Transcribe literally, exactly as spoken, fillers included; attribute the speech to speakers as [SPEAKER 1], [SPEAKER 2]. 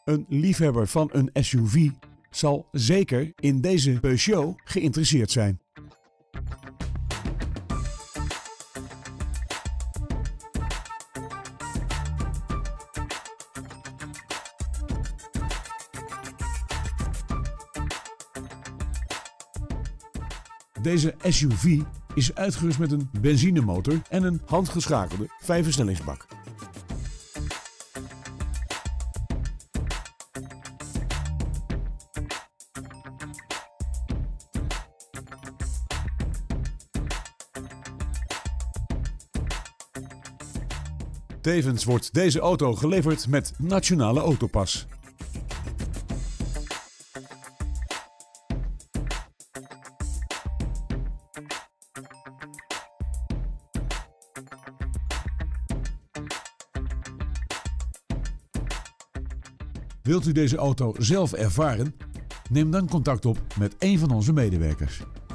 [SPEAKER 1] Een liefhebber van een S U V zal zeker in deze Peugeot geïnteresseerd zijn. Deze S U V is uitgerust met een benzinemotor en een handgeschakelde vijfversnellingsbak. Tevens wordt deze auto geleverd met Nationale Autopas. Wilt u deze auto zelf ervaren? Neem dan contact op met een van onze medewerkers.